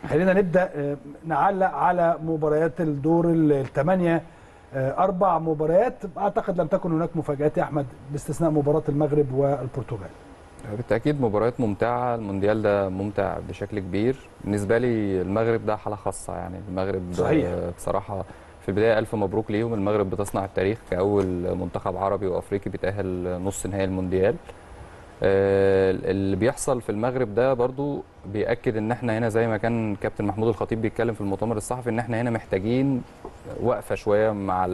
خلينا نبدا نعلق على مباريات الدور الثمانيه. 4 مباريات اعتقد لم تكن هناك مفاجات يا احمد باستثناء مباراه المغرب والبرتغال. بالتأكيد مباريات ممتعة، المونديال ده ممتع بشكل كبير. بالنسبة لي المغرب ده حالة خاصة، يعني المغرب صحيح. بصراحة في البداية ألف مبروك ليهم. المغرب بتصنع التاريخ كأول منتخب عربي وأفريقي بيتأهل نص نهائي المونديال. اللي بيحصل في المغرب ده برضو بيأكد ان احنا هنا زي ما كان كابتن محمود الخطيب بيتكلم في المؤتمر الصحفي ان احنا هنا محتاجين وقفة شوية مع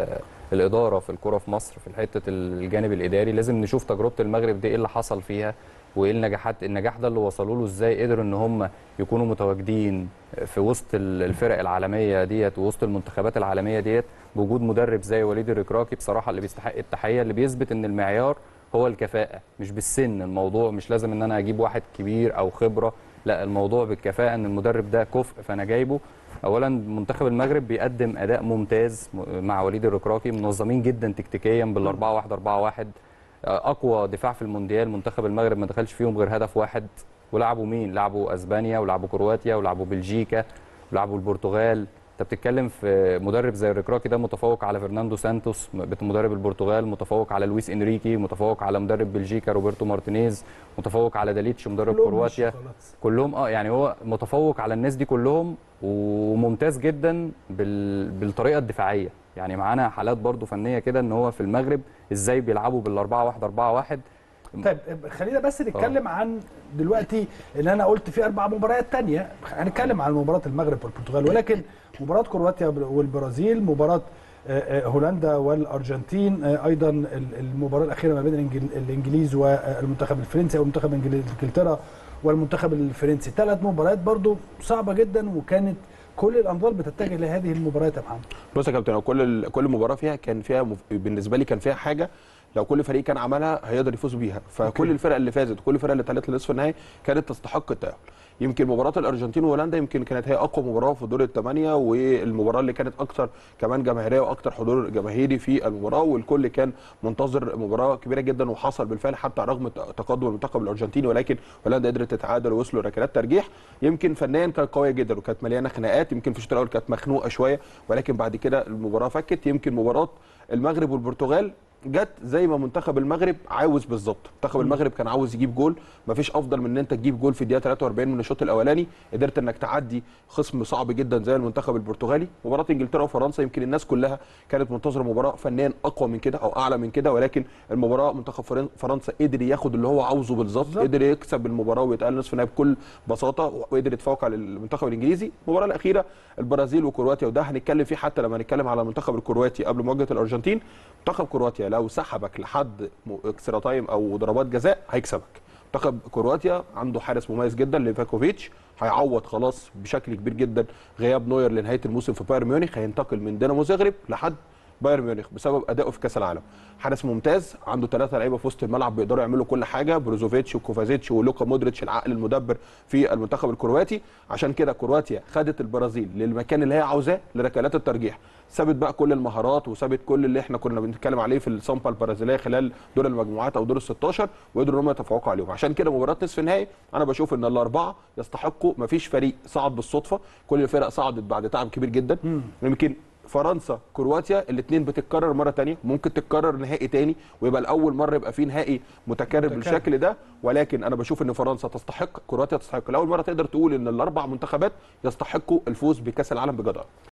الإدارة في الكرة في مصر في حتة الجانب الإداري. لازم نشوف تجربة المغرب دي ايه اللي حصل فيها وايه النجاح ده اللي وصلوا له ازاي، قدروا ان هم يكونوا متواجدين في وسط الفرق العالمية ديت ووسط المنتخبات العالمية ديت بوجود مدرب زي وليد الركراكي بصراحة اللي بيستحق التحية، اللي بيثبت ان المعيار هو الكفاءة مش بالسن. الموضوع مش لازم ان انا اجيب واحد كبير او خبرة، لا الموضوع بالكفاءة، ان المدرب ده كفء فانا جايبه. اولا منتخب المغرب بيقدم اداء ممتاز مع وليد الركراكي، منظمين جدا تكتيكيا بال4-1-4-1. اقوى دفاع في المونديال منتخب المغرب ما دخلش فيهم غير هدف واحد. ولعبوا مين؟ لعبوا اسبانيا ولعبوا كرواتيا ولعبوا بلجيكا ولعبوا البرتغال. انت بتتكلم في مدرب زي الركراكي ده متفوق على فرناندو سانتوس مدرب البرتغال، متفوق على لويس انريكي، متفوق على مدرب بلجيكا روبرتو مارتينيز، متفوق على داليتش مدرب كرواتيا. كلهم يعني هو متفوق على الناس دي كلهم وممتاز جدا بالطريقه الدفاعيه. يعني معانا حالات برضو فنيه كده ان هو في المغرب ازاي بيلعبوا بال4-1-4-1. طيب خلينا بس نتكلم عن دلوقتي ان انا قلت في 4 مباريات ثانيه، هنتكلم عن مباراه المغرب والبرتغال، ولكن مباراه كرواتيا والبرازيل، مباراه هولندا والارجنتين، ايضا المباراه الاخيره ما بين الانجليز والمنتخب الفرنسي او منتخب انجلترا والمنتخب الفرنسي. 3 مباريات برضو صعبه جدا، وكانت كل الانظار بتتجه لهذه المباريات يا محمد. بص يا كابتن، كل مباراه فيها كان فيها بالنسبه لي كان فيها حاجه لو كل فريق كان عملها هيقدر يفوز بيها، فكل الفرق اللي فازت وكل الفرق اللي طلعت لنصف النهائي كانت تستحق التأهل. يمكن مباراه الارجنتين وهولندا يمكن كانت هي اقوى مباراه في دور الثمانيه، والمباراه اللي كانت اكثر كمان جماهيريه واكثر حضور جماهيري في المباراه، والكل كان منتظر مباراه كبيره جدا، وحصل بالفعل حتى رغم تقدم المنتخب الارجنتيني، ولكن هولندا قدرت تتعادل ووصلوا ركلات ترجيح. يمكن فنيا كانت قويه جدا وكانت مليانه خناقات، يمكن في الشوط الاول كانت مخنوقه شويه، ولكن بعد كده المباراه فكت. يمكن مباراه المغرب والبرتغال جت زي ما منتخب المغرب عاوز بالظبط. منتخب المغرب كان عاوز يجيب جول، مفيش افضل من ان انت تجيب جول في الدقيقه 43 من الشوط الاولاني، قدرت انك تعدي خصم صعب جدا زي المنتخب البرتغالي. مباراه انجلترا وفرنسا يمكن الناس كلها كانت منتظره مباراه فنيا اقوى من كده او اعلى من كده، ولكن المباراه منتخب فرنسا قدر ياخد اللي هو عاوزه بالظبط، قدر يكسب المباراه ويتاهل نصف النهائي بكل بساطه، وقدر يتفوق على المنتخب الانجليزي. المباراه الاخيره البرازيل وكرواتيا، وده هنتكلم فيه حتى لما نتكلم على المنتخب الكرواتي قبل مواجهه الارجنتين. منتخب كرواتيا لو سحبك لحد اكسترا تايم او ضربات جزاء هيكسبك. منتخب كرواتيا عنده حارس مميز جدا ليفاكوفيتش، هيعوض خلاص بشكل كبير جدا غياب نوير لنهايه الموسم في بايرن ميونخ، هينتقل من دينامو زغرب لحد بايرن ميونخ بسبب ادائه في كاس العالم. حارس ممتاز، عنده 3 لعيبه في وسط الملعب بيقدروا يعملوا كل حاجه، بروزوفيتش وكوفازيتش ولوكا مودريتش العقل المدبر في المنتخب الكرواتي. عشان كده كرواتيا خدت البرازيل للمكان اللي هي عاوزاه لركلات الترجيح، سابت بقى كل المهارات وسابت كل اللي احنا كنا بنتكلم عليه في الصمبا البرازيليه خلال دور المجموعات او دور ال16، وقدروا ان هم يتفوقوا عليهم. عشان كده مباراه نصف النهائي انا بشوف ان الاربعه يستحقوا، مفيش فريق صعد بالصدفه، كل الفرق صعدت بعد تعب كبير جدا. يمكن فرنسا كرواتيا الاثنين بتتكرر مره ثانيه، ممكن تتكرر نهائي ثاني ويبقى الاول مره يبقى فيه نهائي متكرر بالشكل ده، ولكن انا بشوف ان فرنسا تستحق، كرواتيا تستحق. لاول مره تقدر تقول ان ال4 منتخبات يستحقوا الفوز بكاس العالم بجداره.